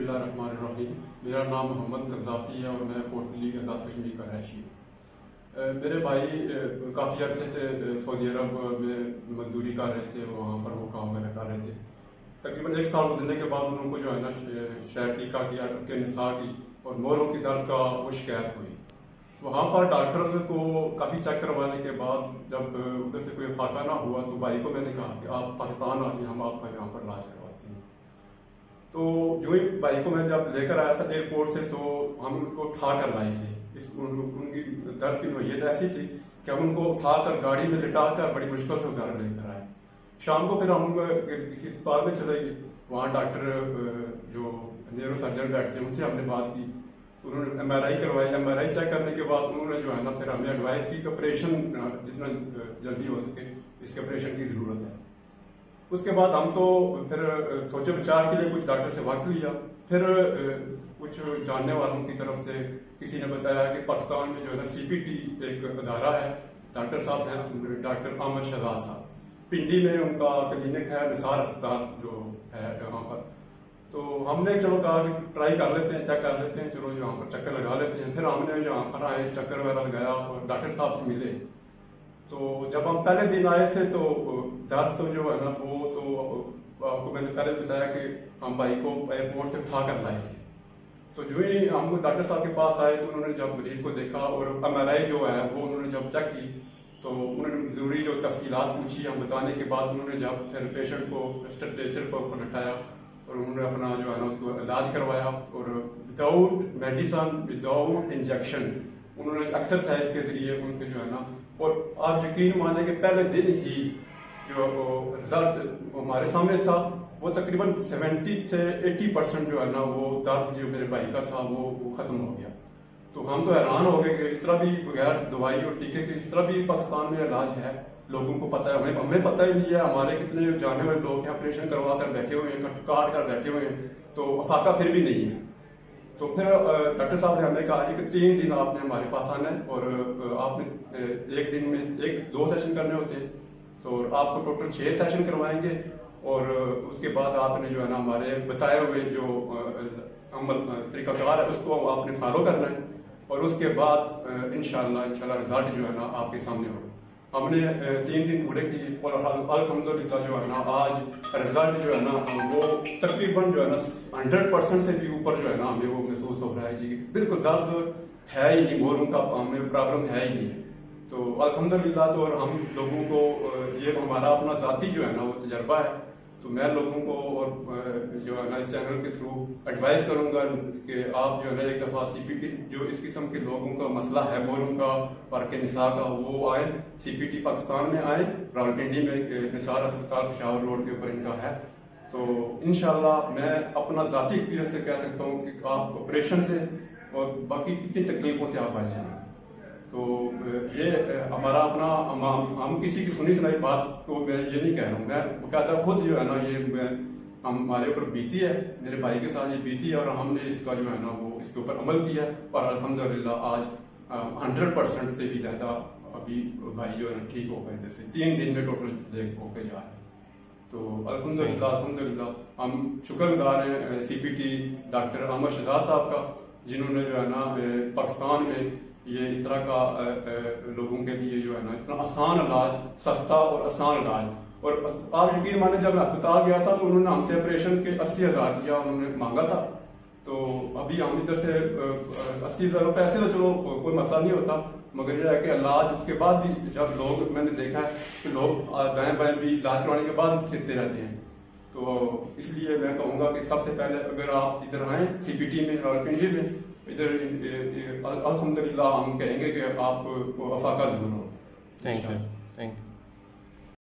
बिस्मिल्लाहिर्रहमानिर्रहीम। मेरा नाम मोहम्मद कज़ाफ़ी है और मैं कोटली आज़ाद कश्मीर का रहायशी हूँ। मेरे भाई काफ़ी अरसे से सऊदी अरब में मजदूरी कर रहे थे, वहाँ पर वो काम वगैरह कर रहे थे। तकरीबन 1 साल गुजरने के बाद उनको जो है ना शायटिका की के निसा की और मोरों की दर्द का वो शिकायत हुई। वहाँ पर डॉक्टर्स को काफ़ी चेक करवाने के बाद जब उधर से कोई फाका ना हुआ तो भाई को मैंने कहा कि आप पाकिस्तान आ जाइए, हम आपका यहाँ पर इलाज करवाते हैं। तो जो ही भाई को मैं जब लेकर आया था एयरपोर्ट से, तो हम उनको उठा कर लाए थे। उनकी दर्द की नोयत ऐसी थी कि हम उनको उठाकर गाड़ी में लिटा कर बड़ी मुश्किल से घर लेकर आए। शाम को फिर हम किसी अस्पताल में चले गए। वहाँ डॉक्टर जो न्यूरो सर्जन बैठते हैं उनसे हमने बात की। उन्होंने MRI करवाई। MRI चेक करने के बाद उन्होंने जो है ना फिर हमें एडवाइस की कि ऑपरेशन जितना जल्दी हो सके इसके ऑपरेशन की ज़रूरत है। उसके बाद हम तो फिर सोचे विचार के लिए कुछ डॉक्टर से वक्त लिया। फिर कुछ जानने वालों की तरफ से किसी ने बताया कि पाकिस्तान में जो है ना CPT एक अदारा है, डॉक्टर साहब हैं डॉक्टर आमिर शहजाद साहब, पिंडी में उनका क्लिनिक है, निसार अस्पताल जो है यहाँ पर। तो हमने चलो कहा कि ट्राई कर लेते हैं, चेक कर लेते हैं, चलो यहाँ पर चक्कर लगा लेते हैं। फिर हमने यहाँ पर आए, चक्कर वगैरह लगाया और डॉक्टर साहब से मिले। तो जब हम पहले दिन आए थे तो दर्द तो जो है ना वो तो आपको मैंने पहले बताया कि हम भाई को एयरपोर्ट से उठा कर लाए थे। तो जो ही हम डॉक्टर साहब के पास आए तो उन्होंने जब मरीज को देखा और MRI जो है वो उन्होंने जब चेक की तो उन्होंने जरूरी जो तफसीलात पूछी, हम बताने के बाद उन्होंने जब फिर पेशेंट को स्ट्रेचर पर ऊपर लटाया और उन्होंने अपना जो है ना उसको इलाज करवाया। और विदाउट मेडिसन, विदाउट इंजेक्शन, उन्होंने एक्सरसाइज के जरिए उनके जो है ना, और आप यकीन माने कि पहले दिन ही जो रिजल्ट हमारे सामने था वो तकरीबन 70 से 80% जो है ना वो दर्द जो मेरे भाई का था वो खत्म हो गया। तो हम तो हैरान हो गए कि इस तरह भी बगैर दवाई और टीके के इस तरह भी पाकिस्तान में इलाज है। लोगों को पता है, हमें पता ही नहीं है। हमारे कितने जाने वाले लोग हैं ऑपरेशन करवा कर बैठे हुए हैं, काट कर बैठे हुए हैं, तो फाका फिर भी नहीं है। तो फिर डॉक्टर साहब ने हमें कहा कि 3 दिन आपने हमारे पास आना है और आपने एक दिन में 1-2 सेशन करने होते हैं, तो आपको टोटल 6 सेशन करवाएंगे। और उसके बाद आपने जो है ना हमारे बताए हुए जो अमल तरीकाकार है उसको आपने फॉलो करना है और उसके बाद इंशाल्लाह रिजल्ट जो है ना आपके सामने होगा। हमने 3 दिन पूरे किए और अल्हम्दुलिल्लाह जो है ना आज रिजल्ट जो है ना वो तकरीबन जो है ना 100% से भी ऊपर जो है ना हमें वो महसूस हो रहा है जी। बिल्कुल दर्द है ही नहीं, मोरों का हमें प्रॉब्लम है ही नहीं। तो अल्हम्दुलिल्लाह। तो और हम लोगों को ये हमारा अपना ज़ाती जो है ना वो तजर्बा है। तो मैं लोगों को और जो है ना इस चैनल के थ्रू एडवाइस करूंगा कि आप जो है ना एक दफ़ा CPT जो इस किस्म के लोगों का मसला है मोरों का और के निसा का, वो आए CPT पाकिस्तान में आए, रावलपिंडी में निसार अस्पताल पेशावर रोड के ऊपर इनका है। तो इंशाल्लाह मैं अपना ज़ाती एक्सपीरियंस से कह सकता हूँ कि आप ऑपरेशन से और बाकी कितनी तकलीफों से आप बच जाएंगे। तो ये हमारा अपना हम किसी की सुनी सुनाई बात को मैं ये नहीं कह रहा हूँ, मैं बकायदा खुद जो है ना ये हमारे ऊपर बीती है, मेरे भाई के साथ ये बीती है और हमने इसका जो है ना वो इसके ऊपर अमल किया और अल्हम्दुलिल्लाह आज 100% से भी ज़्यादा अभी भाई जो है ना ठीक होकर जैसे 3 दिन में टोटल देख होकर जा रहे हैं। तो अल्हम्दुलिल्लाह हम शुक्रगुजार हैं CPT डॉक्टर आमिर शहजाद साहब का, जिन्होंने जो है ना पाकिस्तान में ये इस तरह का लोगों के लिए जो है ना इतना आसान इलाज, सस्ता और आसान इलाज। और आप यकीन माने जब मैं अस्पताल गया था तो उन्होंने हमसे ऑपरेशन के 80,000 रुपया उन्होंने मांगा था। तो अभी हम इधर से 80,000 रुपये ऐसे तो चलो कोई मसला नहीं होता, मगर यह है कि इलाज उसके बाद भी जब लोग मैंने देखा है कि लोग दाएं बाएं भी इलाज करवाने के बाद फिरते रहते हैं। तो इसलिए मैं कहूँगा कि सबसे पहले अगर आप इधर आएँ CPT में रावलपिंडी में, इधर अल्हम्दुलिल्लाह हम कहेंगे कि आपको अफाका जरूर हो। Thank you.